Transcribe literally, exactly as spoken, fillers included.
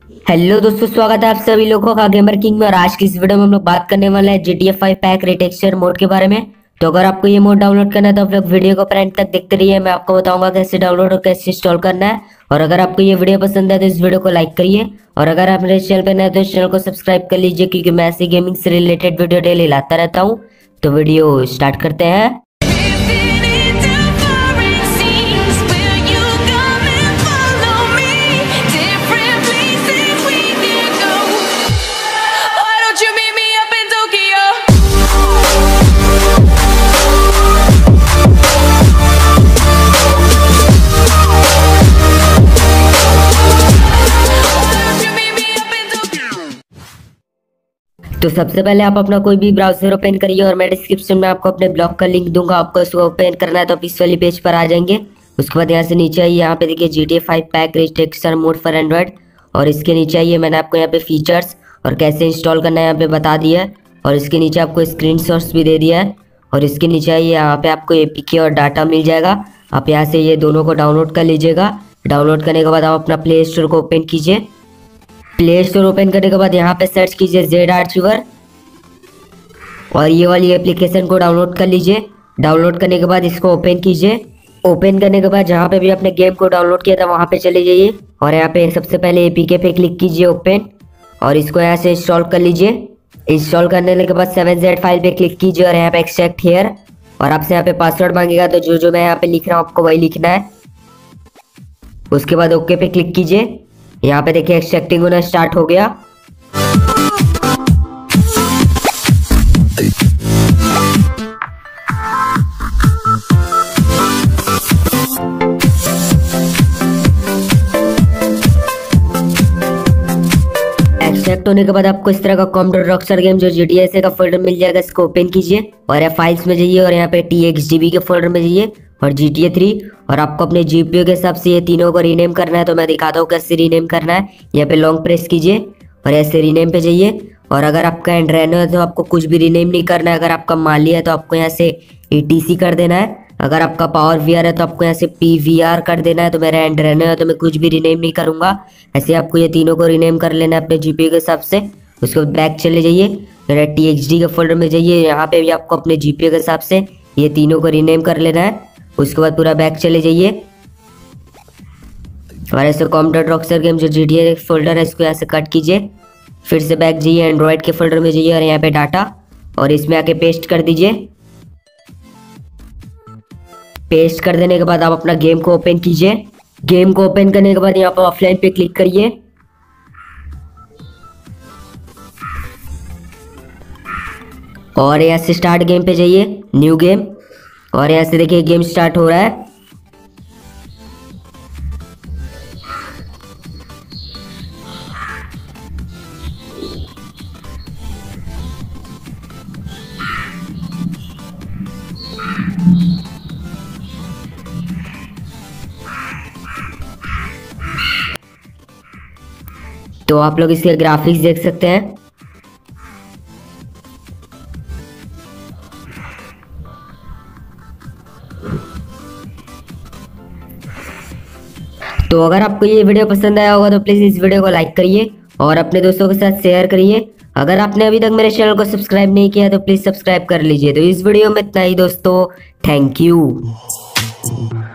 Hello दोस्तों, स्वागत है आप सभी लोगों का गेमर किंग में। और आज की इस वीडियो में हम लोग बात करने वाले हैं G T A five pack retexture mode के बारे में। तो अगर आपको ये मोड डाउनलोड करना है तो आप लोग वीडियो को एंड तक देखते रहिए। मैं आपको बताऊंगा कैसे डाउनलोड और कैसे इंस्टॉल करना है। और अगर आपको ये वीडियो पसंद है तो इस वीडियो को लाइक करिए। और अगर आप मेरे चैनल पर नए तो इस चैनल को सब्सक्राइब कर लीजिए, क्योंकि मैं ऐसी गेमिंग से रिलेटेड वीडियो डेली लाता रहता हूँ। तो वीडियो स्टार्ट करते हैं। तो सबसे पहले आप अपना कोई भी ब्राउजर ओपन करिए और मैं डिस्क्रिप्शन में आपको अपने ब्लॉग का लिंक दूंगा। आपको उसको ओपन करना है तो आप इस वाली पेज पर आ जाएंगे। उसके बाद यहाँ से नीचे आइए, यहाँ पे देखिए G T A five pack retexture mode for android. और इसके नीचे आइए, मैंने आपको यहाँ पे फीचर्स और कैसे इंस्टॉल करना है यहाँ पे बता दिया है। और इसके नीचे आपको स्क्रीन शॉट्स भी दे दिया है। और इसके नीचे आइए, यहाँ पे आपको ए पी के और डाटा मिल जाएगा। आप यहाँ से ये दोनों को डाउनलोड कर लीजिएगा। डाउनलोड करने के बाद आप अपना प्ले स्टोर को ओपन कीजिए। प्ले स्टोर ओपन करने के बाद यहाँ पे सर्च कीजिए जेड आर्चिवर और ये वाली एप्लीकेशन को डाउनलोड कर लीजिए। डाउनलोड करने के बाद इसको ओपन कीजिए। ओपन करने के बाद जहाँ पे भी आपने गेम को डाउनलोड किया था वहाँ पे चले जाइए और यहाँ पे सबसे पहले ए पी के पे क्लिक कीजिए ओपन, और इसको यहाँ से इंस्टॉल कर लीजिए। इंस्टॉल करने के बाद सेवन जेड फाइल पे क्लिक कीजिए और यहाँ पे एक्सट्रैक्ट हियर, और आपसे यहाँ पे पासवर्ड मांगेगा। तो जो जो मैं यहाँ पे लिख रहा हूँ आपको वही लिखना है। उसके बाद ओके पे क्लिक कीजिए। यहाँ पे देखिए एक्सट्रैक्टिंग होना स्टार्ट हो गया। एक्सट्रैक्ट होने के बाद आपको इस तरह का कंप्यूटर रॉकस्टार गेम जो जी टी ए का फोल्डर मिल जाएगा। इसको ओपन कीजिए और यहाँ फाइल्स में जाइए और यहाँ पे टी एक्स डी बी के फोल्डर में जाइए और जी टी ए थ्री, और आपको अपने जी पी यू के हिसाब से ये तीनों को रीनेम करना है। तो मैं दिखाता हूँ कैसे रीनेम करना है। यहाँ पे लॉन्ग प्रेस कीजिए और ऐसे रीनेम पे जाइए। और अगर आपका एंड्रॉइड है तो आपको कुछ भी रीनेम नहीं करना है। अगर आपका माली है तो आपको यहाँ से ई टी सी कर देना है। अगर आपका पावर वी आर है तो आपको यहाँ से पी वी आर कर देना है। तो मेरा एंड्रॉइड है तो मैं कुछ भी रीनेम नहीं करूँगा। ऐसे आपको ये तीनों को रीनेम कर लेना है अपने जी पी यू के हिसाब से। उसके बाद बैक चले जाइए, मेरा टी एक्स डी के फोल्डर में जाइए। यहाँ पे भी आपको अपने जी पी यू के हिसाब से ये तीनों को रीनेम कर लेना है। उसके बाद पूरा बैक चले जाइए और ऐसे कंप्यूटर रॉकस्टार गेम जो जी टी ए फोल्डर है इसको यहाँ से कट कीजिए। फिर से बैक जाइए, एंड्रॉयड के फोल्डर में जाइए और यहाँ पे डाटा, और इसमें आके पेस्ट कर दीजिए। पेस्ट कर देने के बाद आप अपना गेम को ओपन कीजिए। गेम को ओपन करने के बाद यहाँ पर ऑफलाइन पे क्लिक करिए। और यहाँ से स्टार्ट गेम पे जाइए, न्यू गेम, और यहाँ से देखिए गेम स्टार्ट हो रहा है। तो आप लोग इसके ग्राफिक्स देख सकते हैं। तो अगर आपको ये वीडियो पसंद आया होगा तो प्लीज़ इस वीडियो को लाइक करिए और अपने दोस्तों के साथ शेयर करिए। अगर आपने अभी तक मेरे चैनल को सब्सक्राइब नहीं किया तो प्लीज़ सब्सक्राइब कर लीजिए। तो इस वीडियो में इतना ही दोस्तों, थैंक यू।